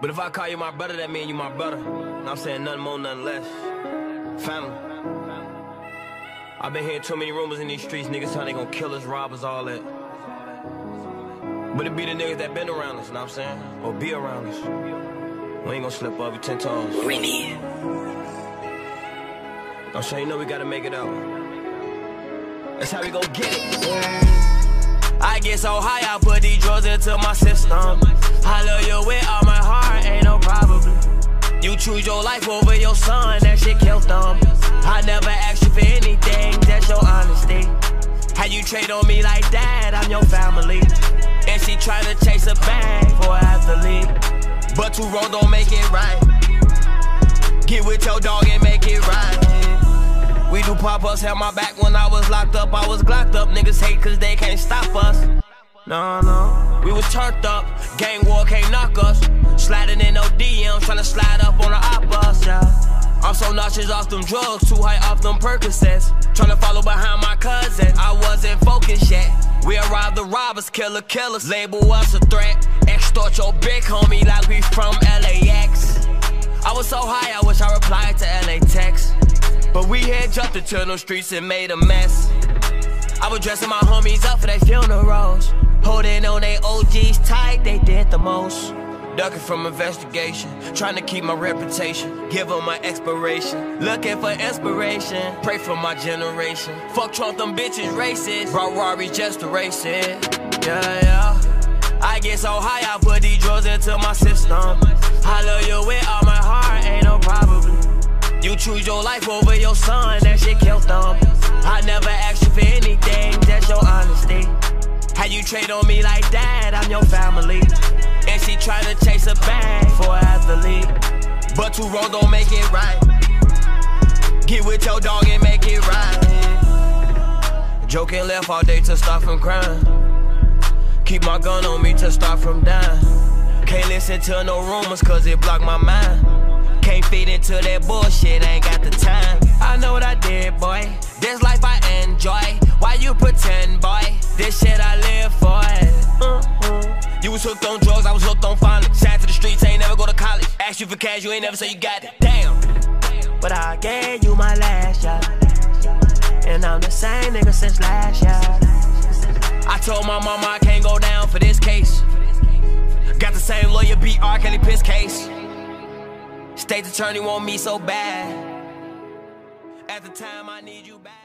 But if I call you my brother, that mean you my brother. I'm saying nothing more, nothing less. Family. I've been hearing too many rumors in these streets, niggas telling they gon' kill us, rob us, all that. But it be the niggas that been around us, know what I'm saying? Or be around us. We ain't gon' slip up, we 10 toes. Remy. I'm sure you know we gotta make it out. That's how we gon' get it. I get so high, I put these drugs into my system. I love you with all my heart, ain't no probably. You choose your life over your son, that shit killed them. I never asked you for anything, that's your honesty. How you trade on me like that, I'm your family. And she tryna chase a bag for an athlete. But two wrongs don't make it right. Get with your dog and make it right. We do pop-ups, had my back when I was locked up. I was glocked up, niggas hate cause they can't stop us. No, we was turned up, gang war can't knock us. Sliding in no DMs, tryna slide up on the op-bus, yeah. I'm so nauseous off them drugs, too high off them Percocets. Tryna follow behind my cousin, I wasn't focused yet. We arrived the robbers, killers, label us a threat. Extort your big homie like we from LAX. I was so high, I wish I replied to LA text. But we had jumped into them streets and made a mess. I was dressing my homies up for their funerals. Holding on they OGs tight, they did the most. Ducking from investigation, trying to keep my reputation. Give them my expiration, looking for inspiration. Pray for my generation. Fuck Trump, them bitches racist. Brought Rari just to race it. Yeah. I get so high, I put these drugs into my system. I love you with all my heart, ain't no probably. You choose your life over your son, that shit killed them. I never asked you for anything, that's your honesty. How you trade on me like that, I'm your family. And she tryna chase a bag for an athlete. But two wrongs don't make it right. Get with your dog and make it right. Joking left all day to stop from crying. Keep my gun on me to stop from dying. Can't listen to no rumors cause it block my mind. Can't fit into that bullshit, ain't got the time. I know what I did, boy. This life I enjoy. Why you pretend, boy? This shit I live for. You was hooked on drugs, I was hooked on fondling. Sat to the streets, ain't never go to college. Asked you for cash, you ain't never say you got it. Damn. But I gave you my last shot, and I'm the same nigga since last year. I told my mama I can't go down for this case. Got the same lawyer beat R. Kelly piss case. State's attorney want me so bad. At the time I need you back.